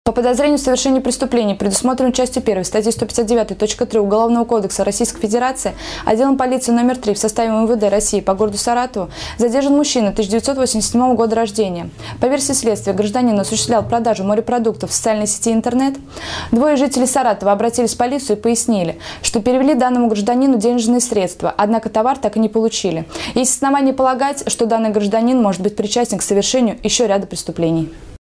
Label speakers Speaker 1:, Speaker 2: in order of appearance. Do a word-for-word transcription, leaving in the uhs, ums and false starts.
Speaker 1: По подозрению в совершении преступлений, предусмотренным частью первой статьи сто пятьдесят девять точка три Уголовного кодекса Российской Федерации, отделом полиции номер три в составе эм вэ дэ России по городу Саратову задержан мужчина тысяча девятьсот восемьдесят седьмого года рождения. По версии следствия, гражданин осуществлял продажу морепродуктов в социальной сети интернет. Двое жителей Саратова обратились в полицию и пояснили, что перевели данному гражданину денежные средства, однако товар так и не получили. Есть основания полагать, что данный гражданин может быть причастен к совершению еще ряда преступлений.